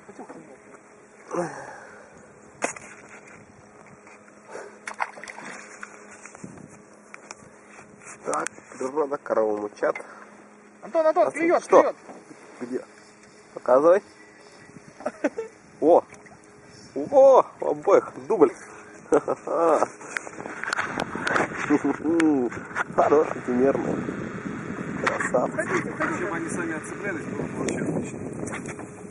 Так, природа, коровы мучат. Антон, клюет, что? клюет. Где? Показывай. О! О! У обоих дубль. Хороший, нервный. Красавцы. Если бы они сами отцеплялись, было бы вообще отлично.